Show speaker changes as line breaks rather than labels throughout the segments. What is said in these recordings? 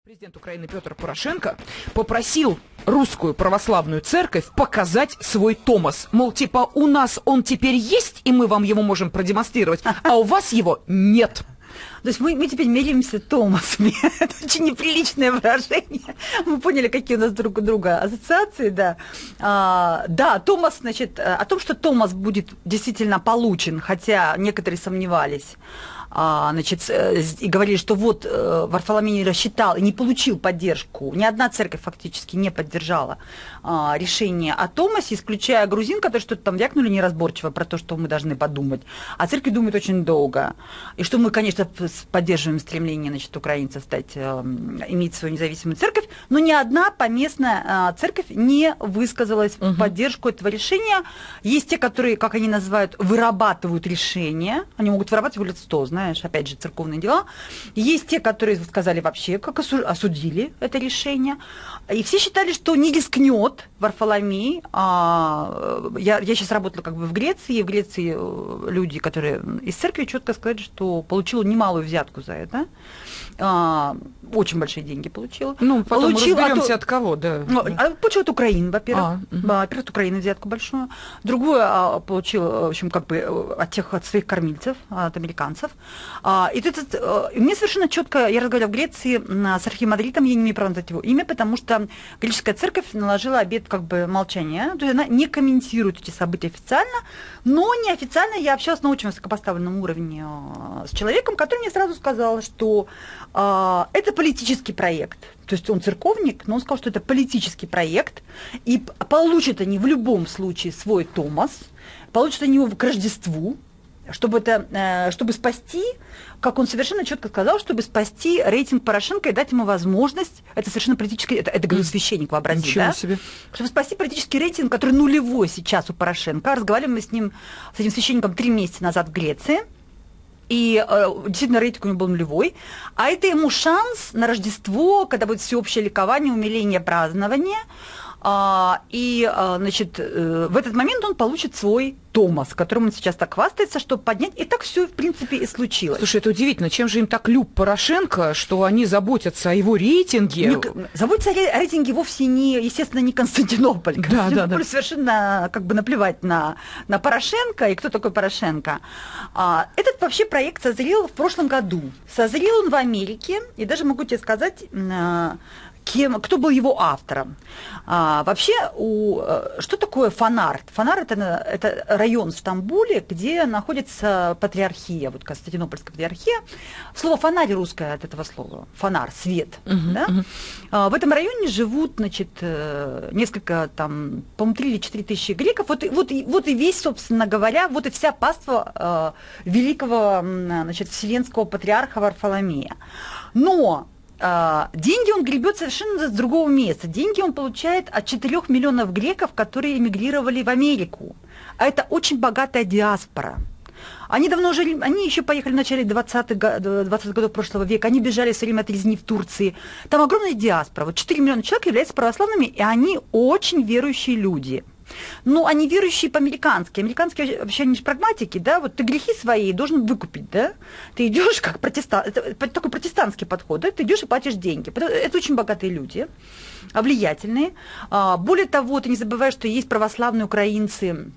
Президент Украины Петр Порошенко попросил русскую православную церковь показать свой Томос. Мол, типа, у нас он теперь есть, и мы вам его можем продемонстрировать, а у вас его нет.
То есть мы теперь меряемся Томасами. Это очень неприличное выражение. Мы поняли, какие у нас друг у друга ассоциации, да. Да, Томас, значит, о том, что Томас будет действительно получен, хотя некоторые сомневались, значит, и говорили, что вот Варфоломей не рассчитал и не получил поддержку. Ни одна церковь фактически не поддержала решение о Томасе, исключая грузин, которые что-то там вякнули неразборчиво про то, что мы должны подумать. А церковь думает очень долго. И что мы, конечно, поддерживаем стремление, значит, украинцев иметь свою независимую церковь, но ни одна поместная церковь не высказалась в поддержку этого решения. Есть те, которые, как они называют, вырабатывают решения. Они могут вырабатывать лет 100, знаешь, опять же, церковные дела. Есть те, которые сказали вообще, как осудили это решение. И все считали, что не рискнет Варфоломей. Я сейчас работала как бы в Греции, и в Греции люди, которые из церкви, четко сказали, что получил немалую взятку за это. Очень большие деньги получил.
Ну, потом разберемся от кого, да.
Получил от Украины, во-первых. Во-первых, от Украины взятку большую. Другую получил, в общем, как бы от своих кормильцев, от американцев. И мне совершенно четко, я разговаривала в Греции с архимандритом, я не имею права назвать его имя, потому что греческая церковь наложила обет как бы молчания, то есть она не комментирует эти события официально, но неофициально я общалась на очень высокопоставленном уровне с человеком, который мне сразу сказал, что это политический проект. То есть он церковник, но он сказал, что это политический проект, и получат они в любом случае свой Томос, получат они его к Рождеству, чтобы спасти, как он совершенно четко сказал, чтобы спасти рейтинг Порошенко и дать ему возможность, это совершенно политический, это говорил священник, вообрази, да?
Себе.
Чтобы спасти политический рейтинг, который нулевой сейчас у Порошенко. Разговаривали мы с этим священником 3 месяца назад в Греции. И действительно рейтинг у него был нулевой. А это ему шанс на Рождество, когда будет всеобщее ликование, умиление, празднование. Значит, в этот момент он получит свой Томос, которым он сейчас так хвастается, чтобы поднять. И так все, в принципе, и случилось.
Слушай, это удивительно. Чем же им так люб Порошенко, что они заботятся о его рейтинге?
Заботятся о рейтинге вовсе не, естественно, не Константинополь.
Да.
Совершенно как бы наплевать на Порошенко и кто такой Порошенко. Этот вообще проект созрел в прошлом году. Созрел он в Америке, и даже могу тебе сказать, кто был его автором. Вообще, что такое Фонарь? Фонарь – это район в Стамбуле, где находится патриархия, вот Константинопольская патриархия. Слово «фонарь» русское от этого слова. Фонарь, свет. Да? В этом районе живут, значит, несколько, там, по-моему, 3 или 4 тысячи греков. Вот и весь, собственно говоря, вот и вся паства великого, значит, вселенского патриарха Варфоломея. Но деньги он гребет совершенно с другого места. Деньги он получает от 4 миллионов греков, которые эмигрировали в Америку. А это очень богатая диаспора. Они еще поехали в начале 20-х годов прошлого века, они бежали все время от резни в Турции. Там огромная диаспора. Вот 4 миллиона человек являются православными, и они очень верующие люди. Ну, они верующие по-американски. Американские вообще они же прагматики, да, вот ты грехи свои должен выкупить, да, ты идешь как протестант, это такой протестантский подход, да, ты идешь и платишь деньги. Это очень богатые люди, влиятельные. Более того, ты не забывай, что есть православные украинцы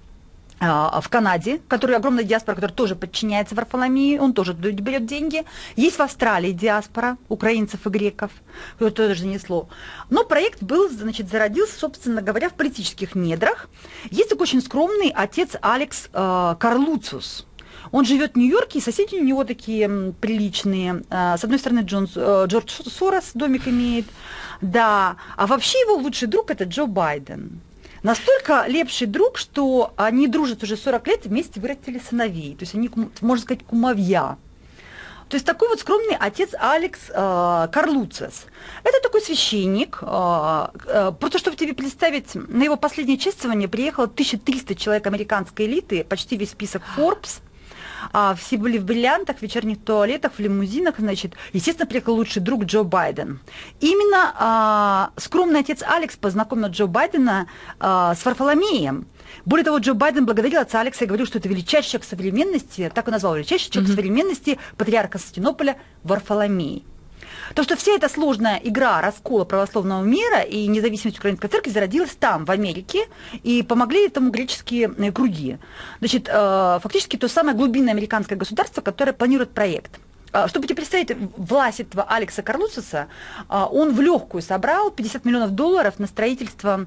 в Канаде, который огромная диаспора, которая тоже подчиняется Варфоломею, он тоже берет деньги. Есть в Австралии диаспора украинцев и греков, которое тоже занесло. Но проект был, значит, зародился, собственно говоря, в политических недрах. Есть такой очень скромный отец Алекс Карлуциус. Он живет в Нью-Йорке, и соседи у него такие приличные. С одной стороны, Джордж Сорос домик имеет, да. А вообще его лучший друг – это Джо Байден. Настолько лепший друг, что они дружат уже 40 лет, вместе вырастили сыновей. То есть они, можно сказать, кумовья. То есть такой вот скромный отец Алекс Карлуциус. Это такой священник. Просто чтобы тебе представить, на его последнее чествование приехало 1300 человек американской элиты, почти весь список Forbes. Все были в бриллиантах, в вечерних туалетах, в лимузинах, значит. Естественно, приехал лучший друг Джо Байден. Именно скромный отец Алекс познакомил Джо Байдена с Варфоломеем. Более того, Джо Байден благодарил отца Алекса и говорил, что это величайший человек современности, так он назвал величайший человек современности, патриарх Константинополя Варфоломей. То, что вся эта сложная игра раскола православного мира и независимость Украинской церкви зародилась там, в Америке, и помогли этому греческие круги. Значит, фактически то самое глубинное американское государство, которое планирует проект. Чтобы тебе представить власть этого Алекса Карлуцеса, он в легкую собрал $50 миллионов на строительство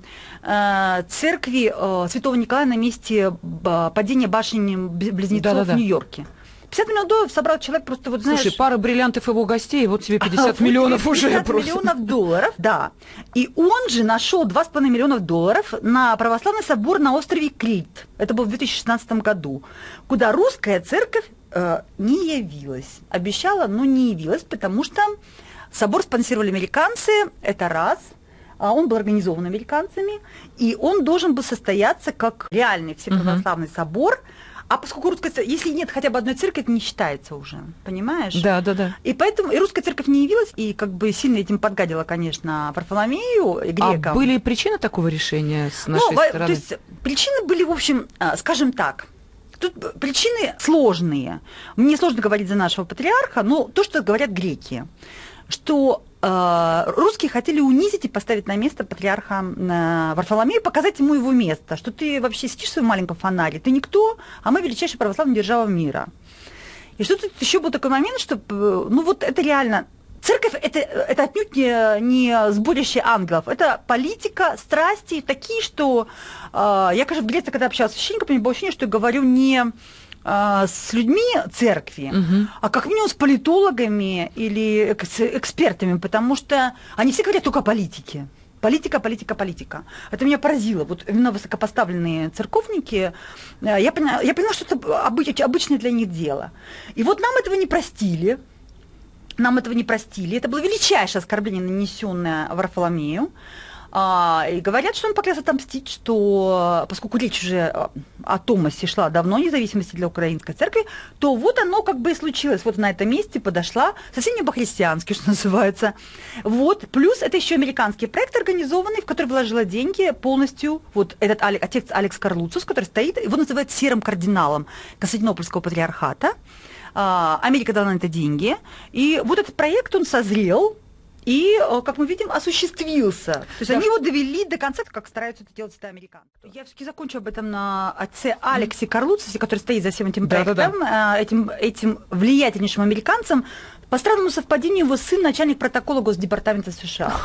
церкви Святого Николая на месте падения башен-близнецов в Нью-Йорке. $50 миллионов собрал человек просто, вот знаешь...
Слушай, пара бриллиантов его гостей, вот тебе 50 миллионов уже
50
просто.
миллионов долларов, да. И он же нашел $2,5 миллиона на православный собор на острове Крит. Это было в 2016 году, куда русская церковь не явилась. Обещала, но не явилась, потому что собор спонсировали американцы, это раз. Он был организован американцами, и он должен был состояться как реальный всеправославный собор. А поскольку русская церковь, если нет хотя бы одной церкви, это не считается уже, понимаешь?
Да.
И поэтому и русская церковь не явилась, и как бы сильно этим подгадила, конечно, Варфоломею и грекам.
А были причины такого решения с нашей стороны?
То есть причины были, в общем, скажем так, тут причины сложные. Мне сложно говорить за нашего патриарха, но то, что говорят греки, что русские хотели унизить и поставить на место патриарха Варфоломея, показать ему его место, что ты вообще сидишь в своем маленьком фонаре, ты никто, а мы величайшая православная держава мира. И что тут еще был такой момент, что, это реально, церковь это отнюдь не сборище ангелов, это политика, страсти такие, что я, конечно, в Греции, когда общалась с священником, у меня было ощущение, что я говорю не с людьми церкви, а как минимум с политологами или экспертами, потому что они все говорят только о политике. Политика. Это меня поразило. Вот именно высокопоставленные церковники, я поняла, что это обычное для них дело. И вот нам этого не простили. Это было величайшее оскорбление, нанесенное Варфоломею. И говорят, что он поклялся отомстить, что поскольку речь уже о Томасе шла давно, независимости для Украинской церкви, то вот оно как бы и случилось. Вот на этом месте подошла, совсем не по-христиански, что называется. Вот. Плюс это еще американский проект организованный, в который вложила деньги полностью вот этот отец Алекс Карлуцис, который стоит, его называют серым кардиналом Константинопольского патриархата. Америка дала на это деньги. И вот этот проект, он созрел, и, как мы видим, осуществился. То есть они его довели до конца, как стараются это делать всегда американцы. Я все-таки закончу об этом на отце Алексе Карлуцисе, который стоит за всем этим проектом, этим влиятельнейшим американцем. По странному совпадению, его сын начальник протокола Госдепартамента США.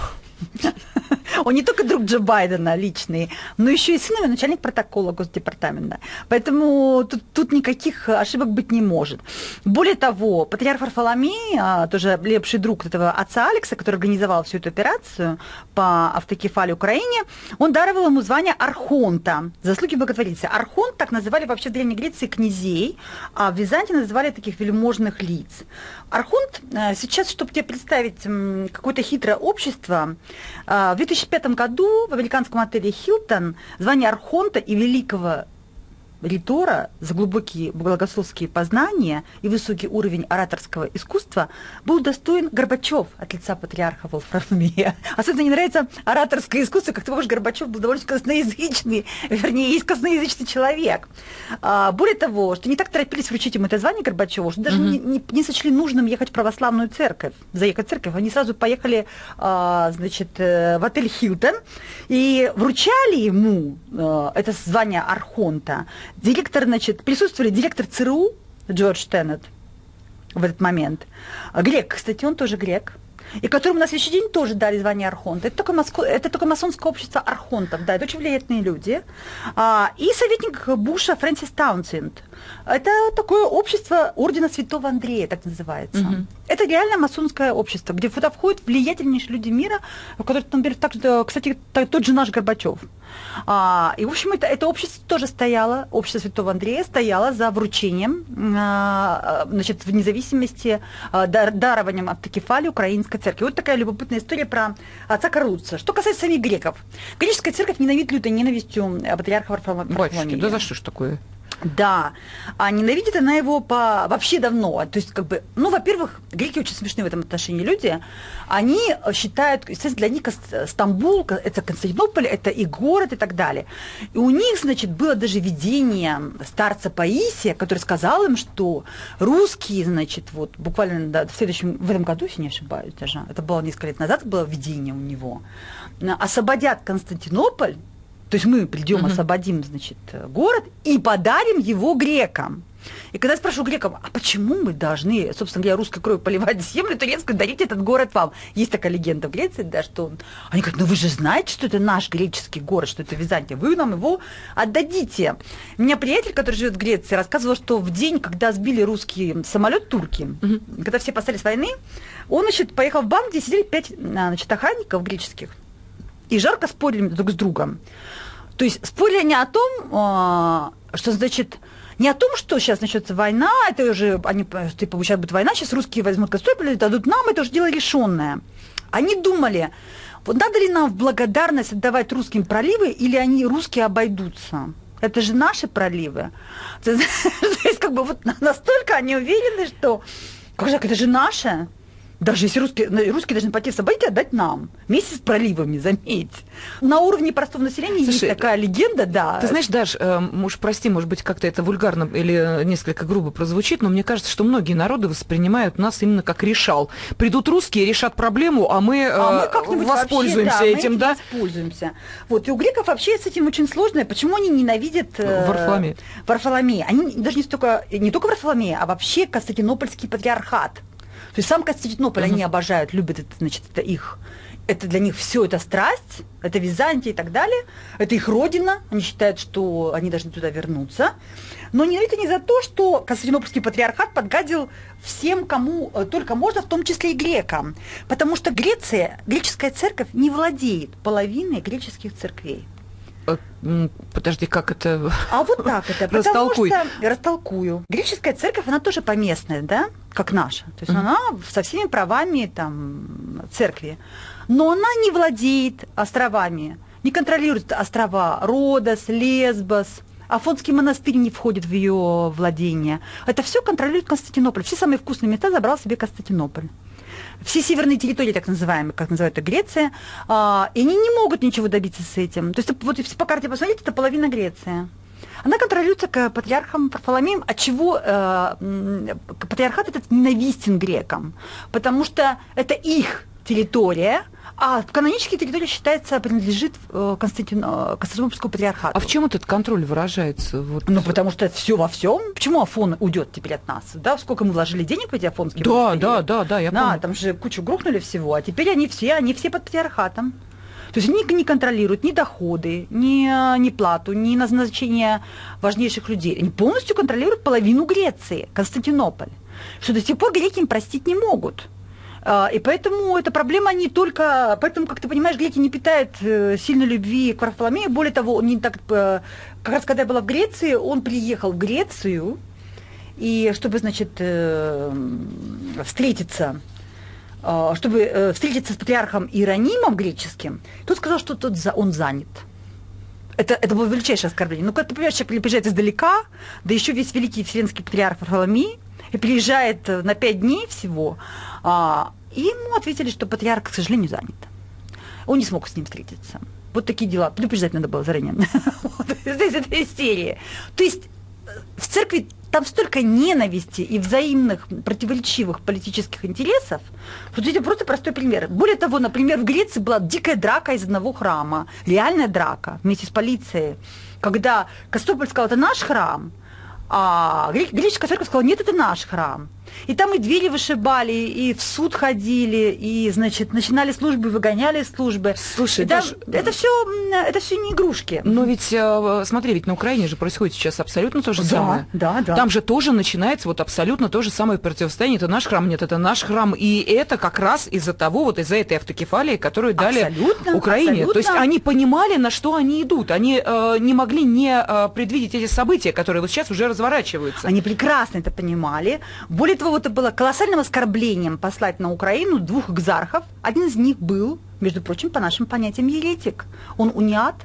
Он не только друг Джо Байдена личный, но еще и сын его начальник протокола Госдепартамента. Поэтому тут никаких ошибок быть не может. Более того, патриарх Варфоломей, тоже лепший друг этого отца Алекса, который организовал всю эту операцию по автокефалии Украине, он даровал ему звание архонта, заслуги благотворительности. Архонт так называли вообще в Древней Греции князей, а в Византии называли таких вельможных лиц. Архонт, сейчас, чтобы тебе представить какое-то хитрое общество, в 2005 году в американском отеле «Хилтон» звание архонта и великого ритора за глубокие богословские познания и высокий уровень ораторского искусства был достоин Горбачев от лица патриарха Варфоломея. Особенно мне нравится ораторское искусство, как ты помнишь, Горбачев был довольно косноязычный, вернее, есть косноязычный человек. Более того, что не так торопились вручить ему это звание Горбачеву, что даже не сочли нужным ехать в православную церковь, заехать в церковь. Они сразу поехали, в отель «Хилтон» и вручали ему это звание архонта. Присутствовали директор ЦРУ Джордж Теннет в этот момент. Грек, кстати, он тоже грек. И которому на следующий день тоже дали звание архонта. Это только масонское общество архонтов, да, это очень влиятельные люди. И советник Буша Фрэнсис Таунсенд. Это такое общество ордена Святого Андрея, так называется. Это реально масонское общество, где туда входят влиятельнейшие люди мира, в которых, например, кстати, тот же наш Горбачев. И, в общем, это общество тоже стояло, общество Святого Андрея стояло за вручением, в независимости, дарованием автокефалии Украинской церкви. Вот такая любопытная история про отца Карлуца. Что касается самих греков. Греческая церковь ненавидит лютой ненавистью патриарха Варфоломея.
Батюшки, да за что ж такое?
Да, а ненавидит она его вообще давно. То есть, как бы, ну, во-первых, греки очень смешные в этом отношении люди. Они считают, естественно, для них Стамбул, это Константинополь, это их город и так далее. И у них, значит, было даже видение старца Паисия, который сказал им, что русские, значит, вот буквально да, в этом году, если не ошибаюсь даже, это было несколько лет назад, было видение у него, освободят Константинополь. То есть мы придем, освободим, значит, город и подарим его грекам. И когда я спрашиваю грекам, а почему мы должны, собственно говоря, русской кровью поливать землю турецкую, дарить этот город вам? Есть такая легенда в Греции, да, что они говорят, ну вы же знаете, что это наш греческий город, что это Византия, вы нам его отдадите. У меня приятель, который живет в Греции, рассказывал, что в день, когда сбили русский самолет турки, когда все спасались с войны, он, значит, поехал в банк, где сидели 5, значит, охранников греческих, и жарко спорили друг с другом. То есть спорили не о том, что, значит, не о том, что сейчас начнется война, это уже, они, типа, сейчас будет война, сейчас русские возьмут Константинополь, дадут нам, это уже дело решенное. Они думали, вот надо ли нам в благодарность отдавать русским проливы, или они, русские, обойдутся? Это же наши проливы. То есть, как бы, вот настолько они уверены, что, как же, это же наше. Даже если русские должны пойти в события и отдать нам. Вместе с проливами, заметь. На уровне простого населения есть такая легенда, да.
Ты знаешь, Даш, уж прости, может быть, как-то это вульгарно или несколько грубо прозвучит, но мне кажется, что многие народы воспринимают нас именно как решал. Придут русские, решат проблему, а мы воспользуемся вообще, этим, да?
Воспользуемся. Вот, и у греков вообще с этим очень сложно. Почему они ненавидят Варфоломея? Они даже не только Варфоломея, а вообще Константинопольский патриархат. То есть сам Константинополь они обожают, любят, это, значит, это их, это для них все это страсть, это Византия и так далее, это их родина, они считают, что они должны туда вернуться. Но это не за то, что Константинопольский патриархат подгадил всем, кому только можно, в том числе и грекам. Потому что греческая церковь не владеет половиной греческих церквей.
Подожди, как это?
А вот так это.
Растолкуй.
Потому что, растолкую. Греческая церковь, она тоже поместная, да, как наша. То есть она со всеми правами там, церкви. Но она не владеет островами, не контролирует острова Родос, Лесбос. Афонский монастырь не входит в ее владение. Это все контролирует Константинополь. Все самые вкусные места забрал себе Константинополь. Все северные территории, так называемые, как называют это Греция, и они не могут ничего добиться с этим. То есть вот если по карте посмотреть, это половина Греции. Она контролируется патриархом Варфоломеем, отчего патриархат этот ненавистен грекам, потому что это их территория, а канонически территория считается, принадлежит Константинопольскому патриархату.
А в чем этот контроль выражается? Вот.
Ну, потому что все во всем. Почему Афон уйдет теперь от нас? Да, сколько мы вложили денег в эти афонские монастыри? Да, я помню. Там же кучу грохнули всего, а теперь они все под патриархатом. То есть они не контролируют ни доходы, ни плату, ни назначение важнейших людей. Они полностью контролируют половину Греции, Константинополь, что до сих пор греки им простить не могут. И поэтому эта проблема не только... Поэтому, как ты понимаешь, греки не питают сильной любви к Варфоломею. Более того, он не так... Как раз когда я была в Греции, он приехал в Грецию, и чтобы, значит, встретиться с патриархом Иеронимом греческим, тот сказал, что он занят. Это было величайшее оскорбление. Ну, когда ты понимаешь, человек приезжает издалека, да еще весь великий вселенский патриарх Варфоломей, и приезжает на 5 дней всего, и ему ответили, что патриарх, к сожалению, занят. Он не смог с ним встретиться. Вот такие дела. Предупреждать надо было заранее. Здесь это истерия. То есть в церкви там столько ненависти и взаимных противоречивых политических интересов. Вот это просто простой пример. Более того, например, в Греции была дикая драка из одного храма. Реальная драка вместе с полицией. Когда Константинополь сказал, это наш храм, а греческая церковь сказала, нет, это наш храм. И там и двери вышибали, и в суд ходили, и, значит, начинали службы, выгоняли службы.
Слушай,
Даш, это все не игрушки.
Но ведь, смотри, ведь на Украине же происходит сейчас абсолютно то же самое.
Да.
Там же тоже начинается вот абсолютно то же самое противостояние. Это наш храм, нет, это наш храм. И это как раз из-за того, вот из-за этой автокефалии, которую дали Украине. Абсолютно. То есть они понимали, на что они идут. Они не могли не предвидеть эти события, которые вот сейчас уже разворачиваются.
Они прекрасно это понимали. Более того, это было колоссальным оскорблением послать на Украину 2 экзархов. Один из них был, между прочим, по нашим понятиям, еретик. Он униат.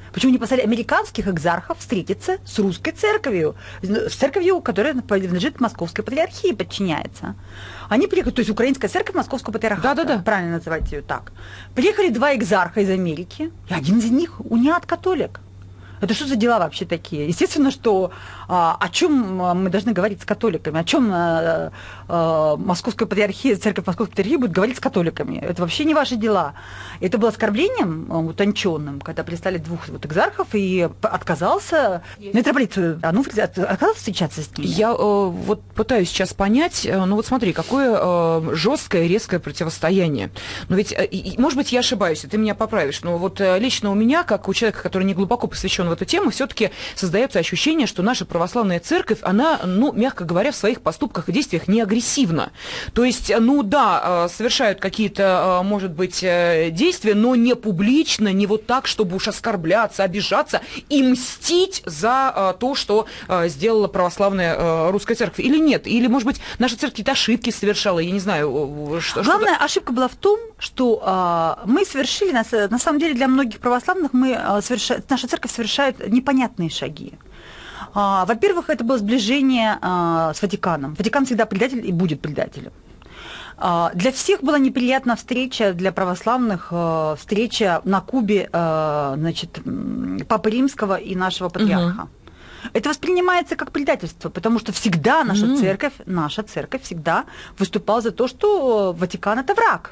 Почему не послали американских экзархов встретиться с русской церковью, с церковью, которая принадлежит Московской патриархии, подчиняется? Они приехали, то есть украинская церковь Московского патриархата,
да.
правильно называть ее так. Приехали 2 экзарха из Америки, и один из них униат-католик. Это что за дела вообще такие? Естественно, что о чем мы должны говорить с католиками, о чем Московская патриархия, церковь Московской патриархии будет говорить с католиками. Это вообще не ваши дела. Это было оскорблением утонченным, когда прислали 2 экзархов и отказался митрополит Ануфрий отказался встречаться с ними.
Я вот пытаюсь сейчас понять, ну вот смотри, какое жесткое, резкое противостояние. Но ведь, может быть, я ошибаюсь, и ты меня поправишь, но вот лично у меня, как у человека, который не глубоко посвящен в эту тему, все-таки создается ощущение, что наша православная церковь, она, ну, мягко говоря, в своих поступках и действиях не агрессивна. То есть, ну да, совершают какие-то, может быть, действия, но не публично, не вот так, чтобы уж оскорбляться, обижаться и мстить за то, что сделала православная русская церковь. Или нет? Или, может быть, наша церковь какие-то ошибки совершала, я не знаю.
Главная ошибка была в том, что мы совершили, на самом деле, для многих православных наша церковь совершает непонятные шаги. Во-первых, это было сближение с Ватиканом. Ватикан всегда предатель и будет предателем. Для всех была неприятна встреча, для православных встреча на Кубе, значит, Папы Римского и нашего патриарха. Это воспринимается как предательство, потому что всегда наша церковь всегда выступала за то, что Ватикан – это враг.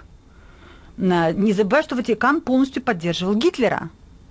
Не забывай, что Ватикан полностью поддерживал Гитлера.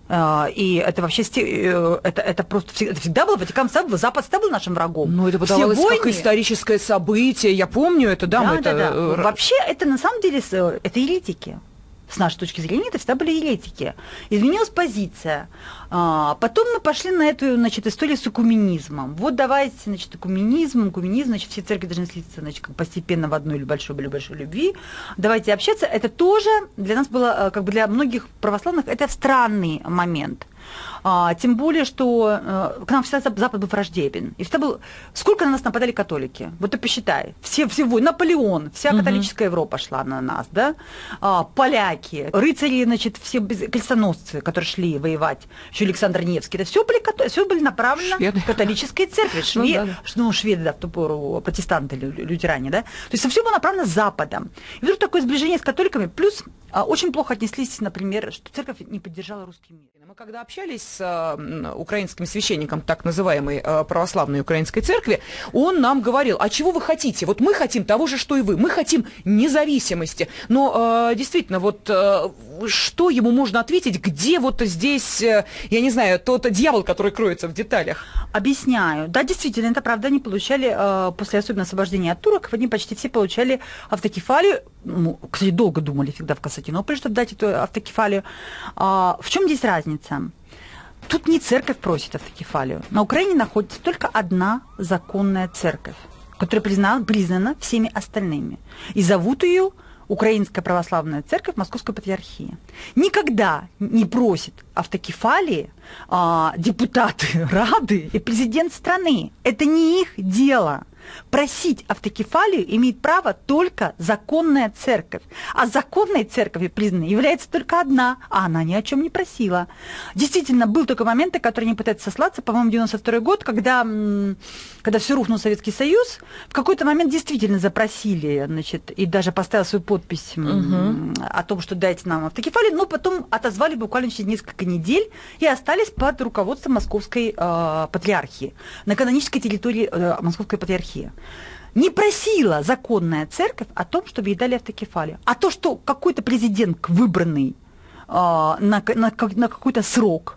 И это вообще это просто это всегда было, Ватикан Запад всегда был нашим врагом.
Ну, это подавалось как историческое событие, я помню это, да.
Да. Вообще, это на самом деле, это еретики. С нашей точки зрения, это всегда были еретики. Изменилась позиция. Потом мы пошли на эту, значит, историю с экуменизмом. Вот давайте, значит, экуменизм, значит, все церкви должны слиться, значит, постепенно в одной или большой любви. Давайте общаться. Это тоже для нас было, как бы для многих православных, это странный момент. Тем более, что к нам всегда Запад был враждебен. И всегда был... Сколько на нас нападали католики? Вот ты посчитай. Все Наполеон, вся католическая Европа шла на нас, да? Поляки, рыцари, значит, все крестоносцы, которые шли воевать, еще Александр Невский. Это все были направлены к католической церкви. Шведы, да, в ту пору протестанты, лютеране, да? То есть все было направлено Западом. И вдруг такое сближение с католиками, плюс очень плохо отнеслись, например, что церковь не поддержала русский мир.
Мы когда общались с украинским священником так называемой православной украинской церкви, он нам говорил, а чего вы хотите? Вот мы хотим того же, что и вы. Мы хотим независимости. Но действительно, вот что ему можно ответить? Где вот здесь, я не знаю, тот дьявол, который кроется в деталях?
Объясняю. Да, действительно, это правда. Они получали, после особенно освобождения от турок, они почти все получали автокефалию. Ну, кстати, долго думали всегда в Константинополе, чтобы дать эту автокефалию. В чем здесь разница? Тут не церковь просит автокефалию. На Украине находится только одна законная церковь, которая признана всеми остальными. И зовут ее Украинская православная церковь Московской патриархии. Никогда не просит автокефалии депутаты Рады и президент страны. Это не их дело. Просить автокефалию имеет право только законная церковь. А законной церковью признанной является только одна, а она ни о чем не просила. Действительно, был такой момент, на который они пытаются сослаться, по-моему, 92 год, когда все рухнул Советский Союз, в какой-то момент действительно запросили, значит, и даже поставил свою подпись о том, что дайте нам автокефалию, но потом отозвали буквально через несколько недель и остались под руководством Московской патриархии, на канонической территории Московской патриархии. Не просила законная церковь о том, чтобы ей дали автокефалию. А то, что какой-то президент, выбранный на какой-то срок,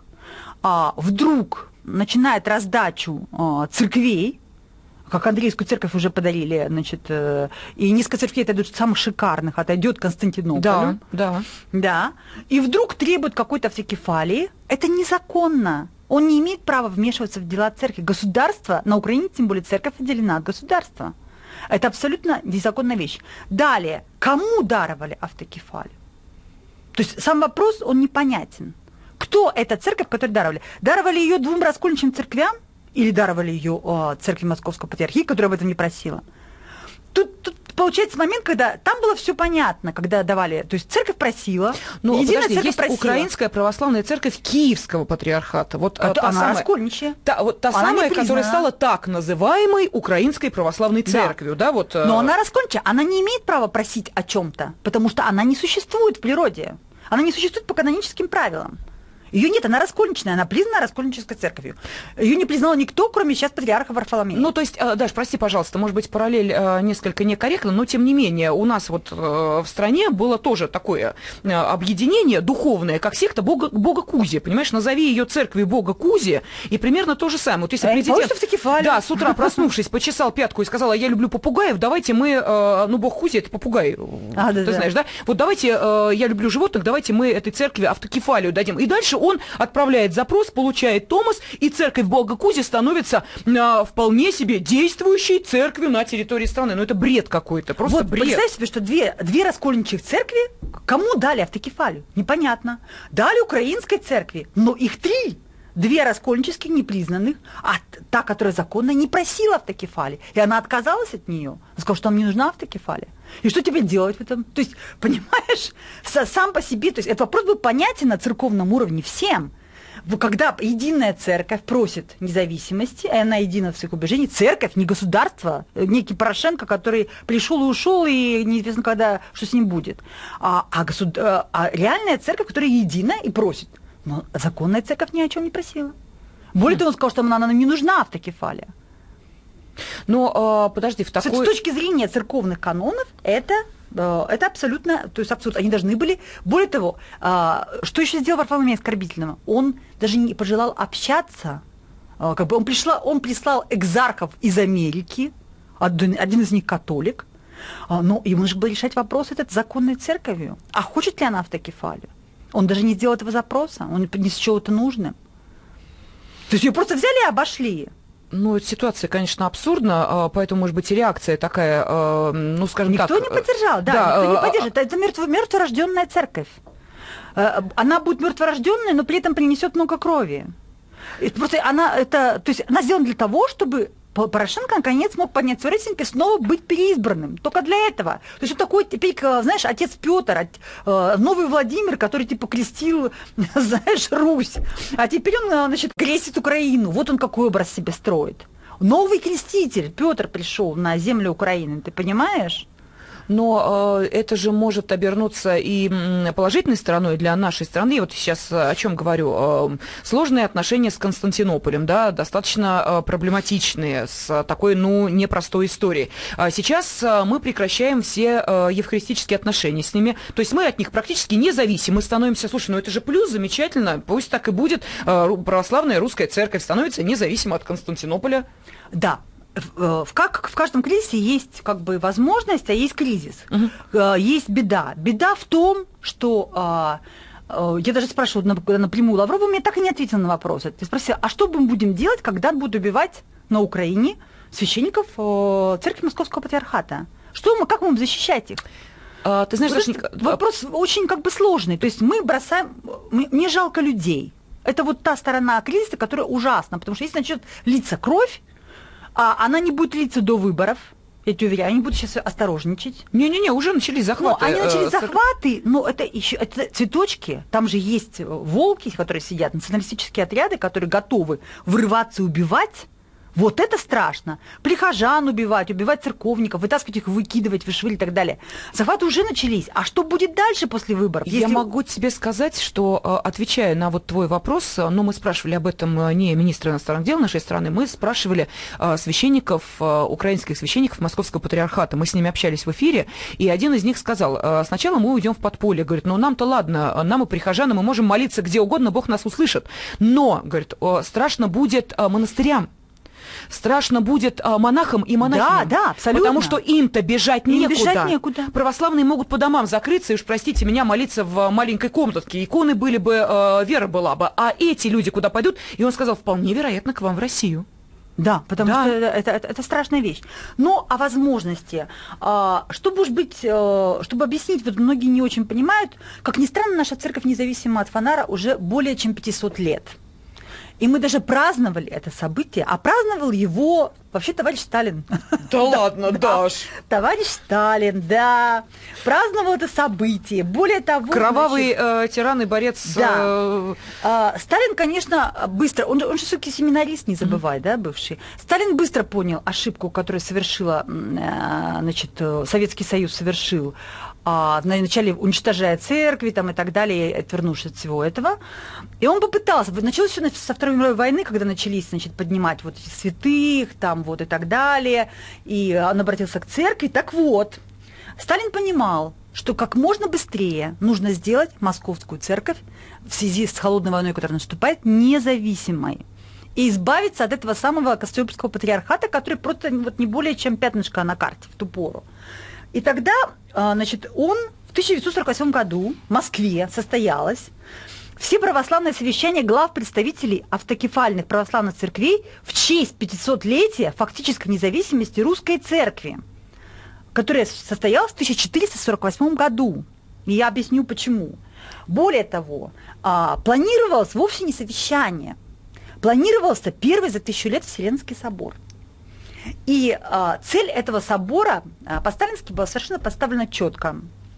вдруг начинает раздачу церквей, как Андреевскую церковь уже подарили, значит, и несколько церквей отойдут, самых шикарных, отойдет Константинополю. Да. И вдруг требует какой-то автокефалии. Это незаконно. Он не имеет права вмешиваться в дела церкви. Государство, на Украине, тем более, церковь отделена от государства. Это абсолютно незаконная вещь. Далее, кому даровали автокефалию? То есть сам вопрос, он непонятен. Кто эта церковь, которую даровали? Даровали ее 2 раскольничьим церквям или даровали ее церкви Московской патриархии, которая об этом не просила? Тут получается момент, когда там было все понятно, когда давали, то есть церковь просила,
но
единая
подожди,
церковь
есть
просила.
Украинская православная церковь Киевского патриархата. Вот
она
самая,
раскольничья.
та самая, которая стала так называемой Украинской православной церковью. Да, вот,
но она раскольничья, она не имеет права просить о чем-то, потому что она не существует в природе. Она не существует по каноническим правилам. Ее нет, она раскольничная, она признана раскольнической церковью. Ее не признал никто, кроме сейчас патриарха Варфоломея.
Ну, то есть, Даш, прости, пожалуйста, может быть, параллель несколько некорректна, но тем не менее, у нас вот в стране было тоже такое объединение духовное, как секта Бога Кузи, понимаешь, назови ее церковью Бога Кузи, и примерно то же самое. Вот если президент, да, с утра проснувшись, почесал пятку и сказал: я люблю попугаев, давайте мы, Бог Кузи — это попугай, ты знаешь, да? Вот давайте, я люблю животных, давайте мы этой церкви автокефалию дадим. И дальше он отправляет запрос, получает томос, и церковь Бога Кузи становится вполне себе действующей церковью на территории страны. Ну, это бред какой-то, просто бред.
Представь себе, что две раскольничьих церкви, кому дали автокефалию? Непонятно. Дали украинской церкви, но их 3. 2 раскольнических непризнанных, а та, которая законная, не просила автокефалии. И она отказалась от нее. Она сказала, что нам не нужна автокефалия. И что тебе делать в этом? То есть, понимаешь, сам по себе, то есть этот вопрос был понятен на церковном уровне всем. Когда единая церковь просит независимости, и она едина в своих убеждениях, церковь, не государство, некий Порошенко, который пришел и ушел, и неизвестно когда, что с ним будет, а реальная церковь, которая едина и просит. Но законная церковь ни о чем не просила. Более того, он сказал, что нам не нужна автокефалия.
Но подожди, в такой...
С точки зрения церковных канонов, это абсолютно, то есть абсурд. Они должны были... Более того, что еще сделал Варфоломей оскорбительного? Он даже не пожелал общаться. Как бы он прислал экзархов из Америки, один из них католик, но ему нужно было решать вопрос этот с законной церковью. А хочет ли она автокефалию? Он даже не сделал этого запроса, он не счел это нужным. То есть ее просто взяли и обошли.
Ну, ситуация, конечно, абсурдна, поэтому, может быть, и реакция такая, ну, скажем
никто
так...
Никто не поддержал, никто не поддержит. Это мертворожденная церковь. Она будет мертворожденной, но при этом принесет много крови. Просто она сделана для того, чтобы Порошенко наконец мог поднять свой рейтинг и снова быть переизбранным. Только для этого. То есть вот такой теперь, знаешь, отец Петр, новый Владимир, который типа крестил, знаешь, Русь. А теперь он, значит, крестит Украину. Вот он какой образ себе строит. Новый креститель Петр пришел на землю Украины, ты понимаешь?
Но это же может обернуться и положительной стороной для нашей страны. Я вот сейчас о чем говорю. Сложные отношения с Константинополем, да, достаточно проблематичные, с такой, непростой историей. Сейчас мы прекращаем все евхаристические отношения с ними. То есть мы от них практически независимы становимся. Слушай, это же плюс, замечательно. Пусть так и будет. Православная русская церковь становится независима от Константинополя.
Да. В каждом кризисе есть как бы возможность, а есть кризис. Есть беда. Беда в том, что я даже спрашивала напрямую Лаврова, мне так и не ответил на вопрос. Я спросила, а что мы будем делать, когда будут убивать на Украине священников церкви Московского патриархата? Как мы будем защищать их?
Ты знаешь,
вопрос очень как бы сложный. То есть мы бросаем... Мне жалко людей. Это вот та сторона кризиса, которая ужасна, потому что если начнет литься кровь, она не будет литься до выборов, я тебе уверяю, они будут сейчас осторожничать.
Не-не-не, уже начались захваты.
Они начались захваты, но это еще это цветочки. Там же есть волки, которые сидят, националистические отряды, которые готовы врываться и убивать. Вот это страшно. Прихожан убивать церковников, вытаскивать их, выкидывать, вышвыривать и так далее. Захваты уже начались. А что будет дальше после выборов?
Я могу тебе сказать, что, отвечая на вот твой вопрос, но мы спрашивали об этом не министра иностранных дел нашей страны, мы спрашивали священников, украинских священников Московского патриархата. Мы с ними общались в эфире, и один из них сказал: сначала мы уйдем в подполье. Говорит, нам-то ладно, нам и прихожанам, мы можем молиться где угодно, Бог нас услышит. Но, говорит, страшно будет монастырям. Страшно будет монахам и монахиням.
Да, абсолютно.
Потому что им-то бежать некуда. Православные могут по домам закрыться и уж, простите меня, молиться в маленькой комнатке. Иконы были бы, вера была бы. А эти люди куда пойдут? И он сказал, вполне вероятно, к вам в Россию.
Да, потому что это страшная вещь. Но о возможности, чтобы объяснить, вот многие не очень понимают, как ни странно, наша церковь независима от Фонара уже более чем 500 лет. И мы даже праздновали это событие, а праздновал его вообще товарищ Сталин.
Да ладно, Даш.
Товарищ Сталин, да, праздновал это событие. Более того...
Кровавый тиран и борец...
Да. Сталин, конечно, быстро... Он же все-таки семинарист, не забывай, да, бывший. Сталин быстро понял ошибку, которую совершила, значит, Советский Союз совершил, вначале уничтожая церкви там, и так далее, отвернувшись от всего этого. И он попытался. Началось все со Второй мировой войны, когда начались, значит, поднимать вот этих святых, там вот и так далее. И он обратился к церкви. Так вот, Сталин понимал, что как можно быстрее нужно сделать Московскую церковь в связи с холодной войной, которая наступает, независимой. И избавиться от этого самого Костолюбского патриархата, который просто вот не более чем пятнышко на карте в ту пору. И тогда, значит, он в 1948 году в Москве состоялось все православные совещания глав представителей автокефальных православных церквей в честь 500-летия фактической независимости русской церкви, которая состоялась в 1448 году. И я объясню, почему. Более того, планировалось вовсе не совещание, планировался первый за 1000 лет Вселенский собор. И цель этого собора по-сталински была совершенно поставлена четко.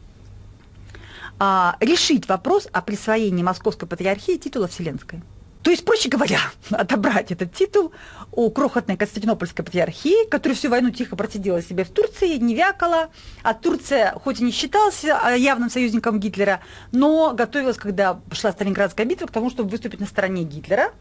Решить вопрос о присвоении Московской патриархии титула Вселенской. То есть, проще говоря, отобрать этот титул у крохотной Константинопольской патриархии, которая всю войну тихо просидела себе в Турции, не вякала. А Турция, хоть и не считалась явным союзником Гитлера, но готовилась, когда шла Сталинградская битва, к тому, чтобы выступить на стороне Гитлера.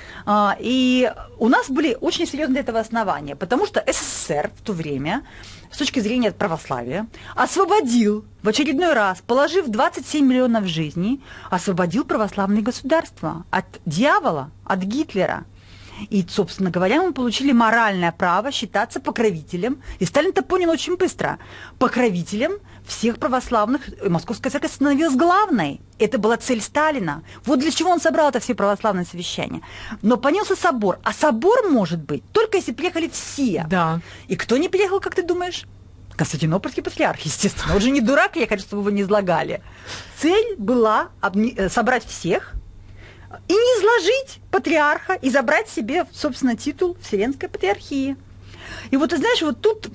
И у нас были очень серьезные для этого основания, потому что СССР в то время, с точки зрения православия, освободил в очередной раз, положив 27 миллионов жизней, освободил православные государства от дьявола, от Гитлера. И, собственно говоря, мы получили моральное право считаться покровителем, и Сталин это понял очень быстро, покровителем всех православных. Московская церковь становилась главной. Это была цель Сталина. Вот для чего он собрал это все православные совещания. Но понесся собор. А собор может быть только если приехали все.
Да.
И кто не приехал, как ты думаешь? Константинопольский патриарх, естественно. Он же не дурак ехать, чтобы его не излагали. Цель была собрать всех и не изложить патриарха, и забрать себе, собственно, титул Вселенской патриархии. И вот, ты знаешь, вот тут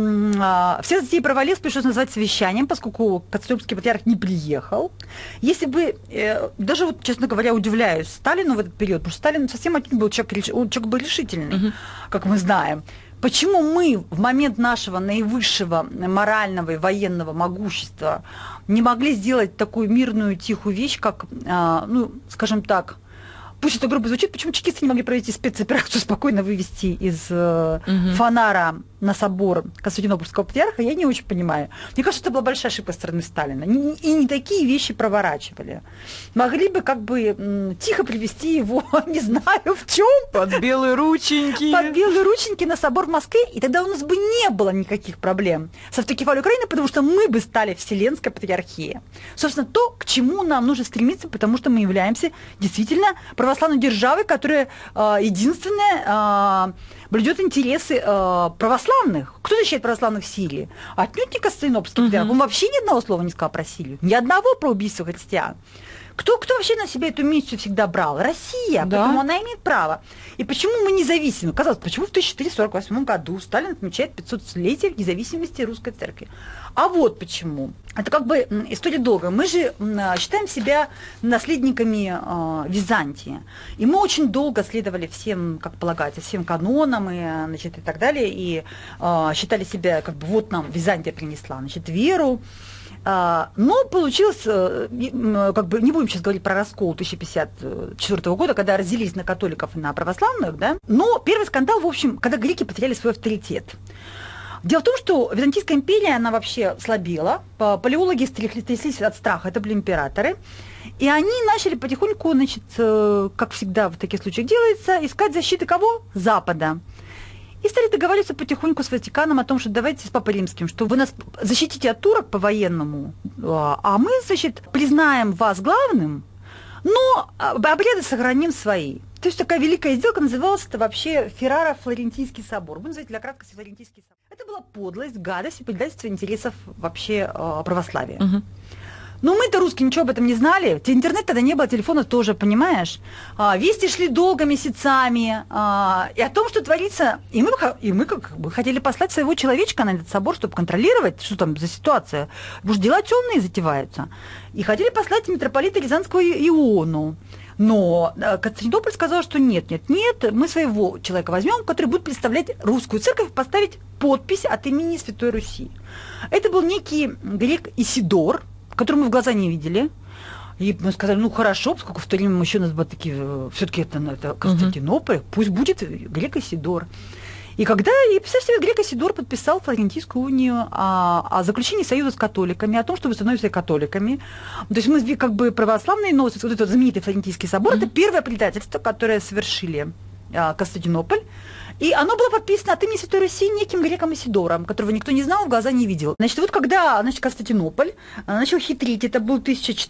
все затеи провалились, пришлось назвать совещанием, поскольку Константинопольский патриарх не приехал. Если бы, даже вот, честно говоря, удивляюсь Сталину в этот период, потому что Сталин совсем один был человек был решительный, как мы знаем. Почему мы в момент нашего наивысшего морального и военного могущества не могли сделать такую мирную, тихую вещь, как, ну, скажем так, пусть это грубо звучит, почему чекисты не могли провести спецоперацию, спокойно вывести из Фанара на собор Константинопольского патриарха, я не очень понимаю. Мне кажется, это была большая ошибка со стороны Сталина. И не такие вещи проворачивали. Могли бы как бы тихо привести его, не знаю, в чем.
Под белые рученьки.
Под белые рученьки на собор в Москве, и тогда у нас бы не было никаких проблем с автокефалией Украины, потому что мы бы стали Вселенской патриархией. Собственно, то, к чему нам нужно стремиться, потому что мы являемся действительно православной державой, которая единственная блюдет интересы православных. Кто защищает православных в Сирии? Отнюдь не Константинопольский патриарх. Он вообще ни одного слова не сказал про Сирию. Ни одного про убийство христиан. Кто вообще на себя эту миссию всегда брал? Россия, да. Поэтому она имеет право. И почему мы независимы? Казалось, почему в 1448 году Сталин отмечает 500-летие независимости русской церкви? А вот почему. Это как бы история долгая. Мы же считаем себя наследниками Византии. И мы очень долго следовали всем, как полагается, всем канонам и, значит, и так далее. И считали себя, как бы, вот нам Византия принесла, значит, веру. Но получилось, как бы, не будем сейчас говорить про раскол 1054 года, когда разделились на католиков и на православных, да? Но первый скандал, в общем, когда греки потеряли свой авторитет. Дело в том, что Византийская империя, она вообще слабела, палеологи тряслись от страха, это были императоры, и они начали потихоньку, значит, как всегда в таких случаях делается, искать защиты кого? Запада. И стали договариваться потихоньку с Ватиканом о том, что давайте с Папой Римским, что вы нас защитите от турок по-военному, а мы, значит, признаем вас главным, но обряды сохраним свои. То есть такая великая сделка, называлась это вообще Феррара-Флорентийский собор. Будем называть для краткости Флорентийский собор. Это была подлость, гадость и предательство интересов вообще православия. Ну, мы-то русские ничего об этом не знали. Интернет тогда не было, телефона тоже, понимаешь? Вести шли долго, месяцами. И о том, что творится... И мы как бы хотели послать своего человечка на этот собор, чтобы контролировать, что там за ситуация. Потому что дела темные затеваются. И хотели послать митрополита Рязанского Иону. Но Константинополь сказал, что нет, мы своего человека возьмем, который будет представлять русскую церковь, поставить подпись от имени Святой Руси. Это был некий грек Исидор, которого мы в глаза не видели. И мы сказали, ну хорошо, поскольку в то время еще у нас были такие, все-таки это Константинополь, пусть будет грек Исидор. И представьте себе, грек Исидор подписал Флорентийскую унию о заключении союза с католиками, о том, что вы становитесь католиками. То есть мы как бы православные, но вот этот знаменитый Флорентийский собор, это первое предательство, которое совершили Константинополь. И оно было подписано от имени Святой Руси неким греком Исидором, которого никто не знал, в глаза не видел. Значит, вот когда Константинополь начал хитрить, это был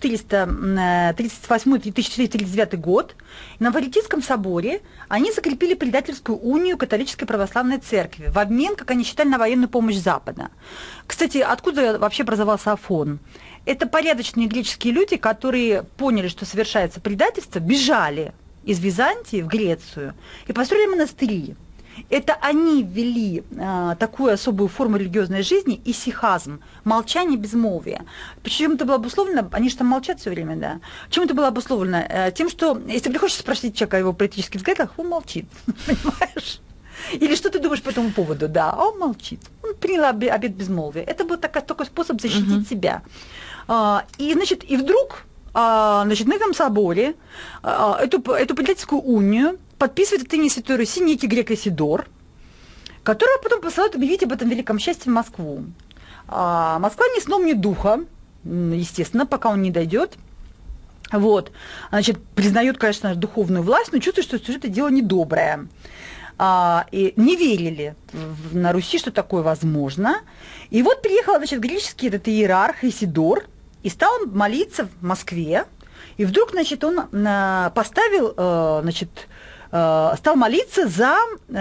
1438-1439 год, на Флорентийском соборе они закрепили предательскую унию католической православной церкви в обмен, как они считали, на военную помощь Запада. Кстати, откуда вообще образовался Афон? Это порядочные греческие люди, которые поняли, что совершается предательство, бежали из Византии в Грецию и построили монастыри. Это они ввели такую особую форму религиозной жизни, исихазм, молчание, безмолвие. Почему это было обусловлено? Они же там молчат все время, да. Чем это было обусловлено? Тем, что если приходишь спросить человека о его политических взглядах, он молчит, понимаешь? Или что ты думаешь по этому поводу? Да, он молчит. Он принял обет безмолвия. Это был такой способ защитить себя. И вдруг, на этом соборе эту предательскую унию подписывает от имени Святой Руси некий грек Исидор, которого потом посылают объявить об этом великом счастье в Москву. Москва ни сном, ни духом, естественно, пока он не дойдет. Вот. Признает, конечно, духовную власть, но чувствует, что это дело недоброе. И не верили на Руси, что такое возможно. И вот приехал, греческий этот иерарх Исидор и стал молиться в Москве. И вдруг, он поставил, стал молиться за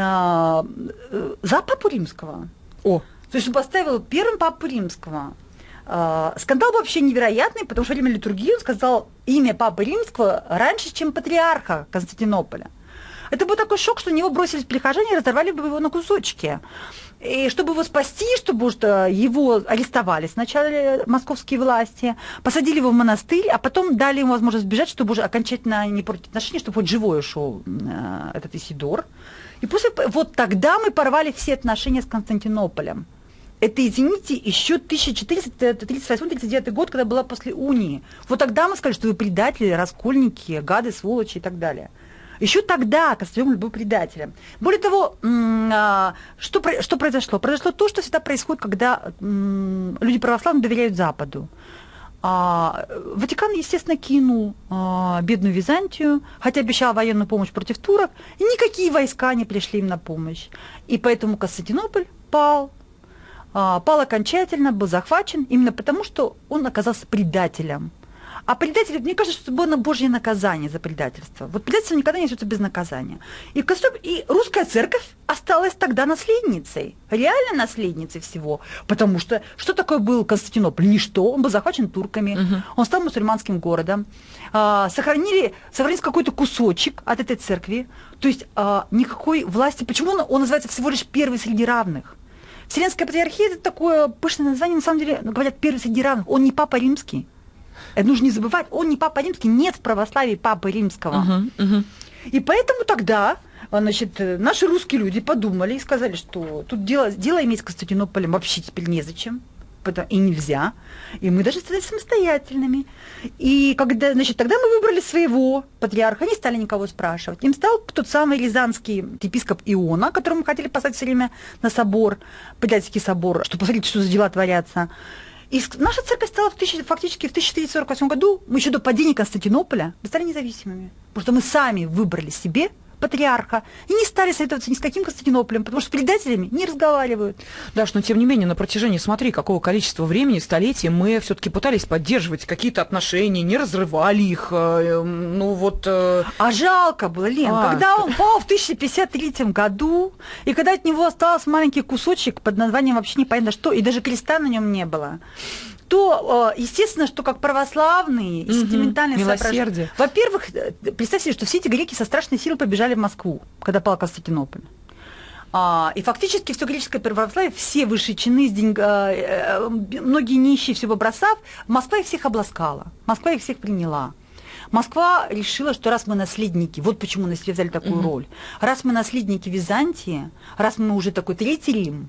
Папу Римского. То есть он поставил первым Папу Римского. Скандал вообще невероятный, потому что во время литургии он сказал имя Папы Римского раньше, чем патриарха Константинополя. Это был такой шок, что на него бросились прихожане и разорвали бы его на кусочки. И чтобы его спасти, чтобы его арестовали сначала московские власти, посадили его в монастырь, а потом дали ему возможность сбежать, чтобы уже окончательно не портить отношения, чтобы хоть живой ушел этот Исидор. И вот тогда мы порвали все отношения с Константинополем. Это, извините, еще 1438-39 год, когда была после унии. Вот тогда мы сказали, что вы предатели, раскольники, гады, сволочи и так далее. Еще тогда Константинополь был предателем. Более того, что произошло? Произошло то, что всегда происходит, когда люди православные доверяют Западу. Ватикан, естественно, кинул бедную Византию, хотя обещал военную помощь против турок, и никакие войска не пришли им на помощь. И поэтому Константинополь пал окончательно, был захвачен, именно потому, что он оказался предателем. А предатель, мне кажется, что это было Божье наказание за предательство. Вот предательство никогда не несется без наказания. И русская церковь осталась тогда наследницей, реально наследницей всего. Потому что такое был Константинополь? Ничто. Он был захвачен турками, он стал мусульманским городом. Сохранился какой-то кусочек от этой церкви. То есть никакой власти. Почему он называется всего лишь первый среди равных? Вселенская патриархия – это такое пышное название, на самом деле, говорят, первый среди равных. Он не Папа Римский. Это нужно не забывать, он не Папа Римский, нет в православии Папы Римского. И поэтому тогда, наши русские люди подумали и сказали, что тут дело иметь с Константинополем вообще теперь незачем, и нельзя, и мы даже стали самостоятельными. И тогда мы выбрали своего патриарха, не стали никого спрашивать. Им стал тот самый рязанский епископ Иона, которого мы хотели послать все время на собор, предательский собор, чтобы посмотреть, что за дела творятся. И наша церковь стала фактически в 1448 году, мы еще до падения Константинополя, мы стали независимыми. Потому что мы сами выбрали себе патриарха и не стали советоваться ни с каким Константинополем, потому что с предателями не разговаривают.
Даш, но тем не менее, на протяжении, смотри, какого количества времени, столетий мы все-таки пытались поддерживать какие-то отношения, не разрывали их, А
жалко было, Лен, когда он пал в 1053 году, и когда от него остался маленький кусочек под названием вообще непонятно что, и даже креста на нем не было. то, естественно, что как православные и сентиментальные
милосердие.
Во-первых, представьте себе, что все эти греки со страшной силой побежали в Москву, когда пал Константинополь. И фактически все греческое православие, все высшие чины, многие нищие, все побросав, Москва их всех обласкала, Москва их всех приняла. Москва решила, что раз мы наследники, вот почему на себя взяли такую роль, раз мы наследники Византии, раз мы уже такой Третий Рим,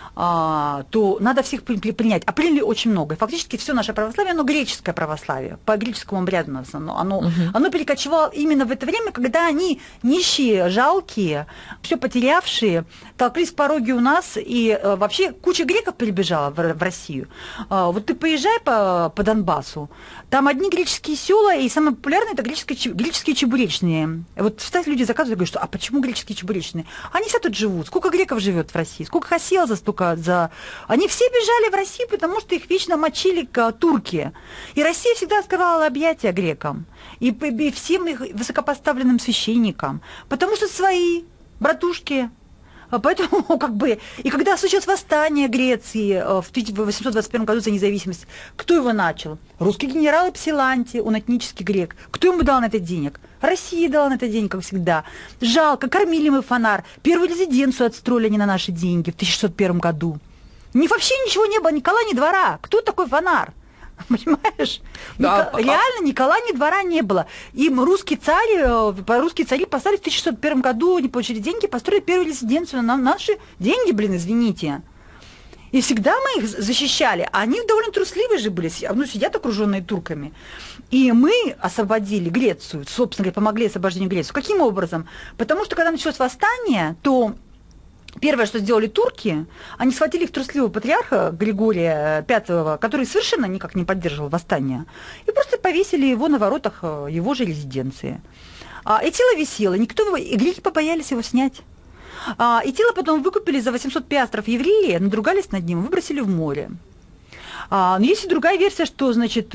то надо всех принять. А приняли очень много. И фактически все наше православие, оно греческое православие, по греческому обряду оно перекочевало именно в это время, когда они нищие, жалкие, все потерявшие, толклись в пороге у нас, и вообще куча греков перебежала в Россию. Вот ты поезжай по Донбассу, там одни греческие села, и самые популярные это греческие чебуречные. Вот, кстати, люди заказывают, говорят, что а почему греческие чебуречные? Они все тут живут. Сколько греков живет в России? Сколько хасел за столько Они все бежали в Россию, потому что их вечно мочили турки. И Россия всегда открывала объятия грекам и всем их высокопоставленным священникам, потому что свои братушки. Поэтому, и когда случилось восстание Греции в 1821 году за независимость, кто его начал? Русский генерал Псилантий, он этнический грек. Кто ему дал на это денег? Россия дала на это денег, как всегда. Жалко, кормили мы фонарь. Первую резиденцию отстроили они на наши деньги в 1601 году. Вообще ничего не было, ни кола, ни двора. Кто такой фонарь? Понимаешь?
Да,
реально ни кола, ни двора не было. Им русские цари поставили в 1601 году, они получили деньги, построили первую резиденцию на наши деньги, извините. И всегда мы их защищали. А они довольно трусливые же были, сидят окруженные турками. И мы освободили Грецию, собственно говоря, помогли освобождению Греции. Каким образом? Потому что когда началось восстание, то первое, что сделали турки, они схватили их трусливого патриарха Григория V, который совершенно никак не поддерживал восстание, и просто повесили его на воротах его же резиденции. И тело висело, и греки побоялись его снять. И тело потом выкупили за 800 пиастров евреи, надругались над ним, выбросили в море. Но есть и другая версия, что,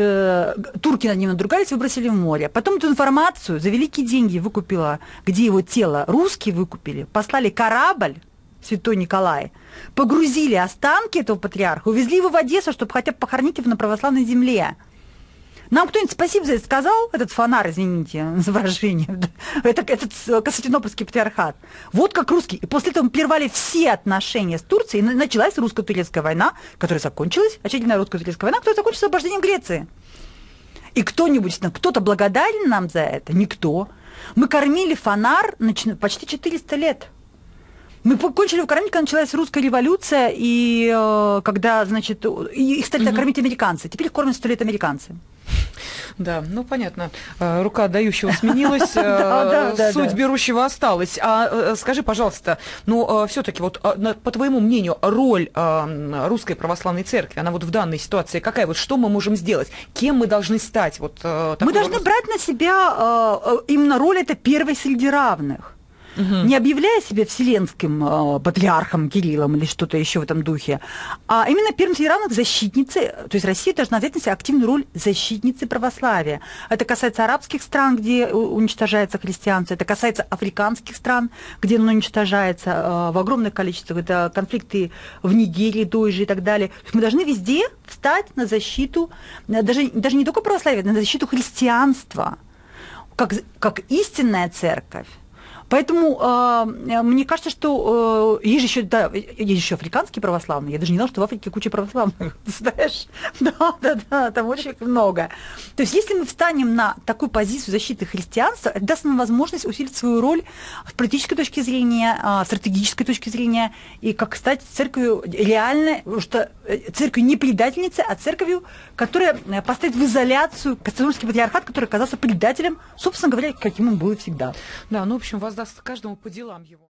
турки над ним надругались, выбросили в море. Потом эту информацию за великие деньги выкупила, где его тело, русские выкупили, послали корабль, Святой Николай, погрузили останки этого патриарха, увезли его в Одессу, чтобы хотя бы похоронить его на православной земле. Нам кто-нибудь спасибо за это сказал, этот фонарь, извините за выражение, этот Константинопольский патриархат. Вот как русские. И после этого мы прервали все отношения с Турцией, и началась русско-турецкая война, которая закончилась, очередная русско-турецкая война, которая закончилась освобождением Греции. И кто-то благодарен нам за это? Никто. Мы кормили фонарь почти 400 лет. Мы кончили его кормить, когда началась русская революция, и когда, их стали кормить американцы. Теперь их кормят 100 лет американцы.
Да, понятно. Рука отдающего сменилась, суть берущего осталась. Скажи, пожалуйста, все-таки, по твоему мнению, роль Русской Православной Церкви, она в данной ситуации какая? Что мы можем сделать? Кем мы должны стать?
Мы должны брать на себя именно роль этой первой среди равных. Не объявляя себя вселенским патриархом Кириллом или что-то еще в этом духе, а именно первым среди равных защитницы. То есть Россия должна взять на себя активную роль защитницы православия. Это касается арабских стран, где уничтожается христианство, это касается африканских стран, где оно уничтожается в огромных количествах. Это конфликты в Нигерии той же и так далее. То есть мы должны везде встать на защиту, даже не только православия, на защиту христианства, как истинная церковь. Поэтому мне кажется, что есть еще африканские православные. Я даже не знала, что в Африке куча православных. Знаешь? Да, там очень много. То есть если мы встанем на такую позицию защиты христианства, это даст нам возможность усилить свою роль с политической точки зрения, стратегической точки зрения, и как стать церковью реальной, что церковью не предательницей, а церковью, которая поставит в изоляцию Константинопольский патриархат, который оказался предателем, собственно говоря, каким он был и всегда.
Да, в общем, воздаст каждому по делам его.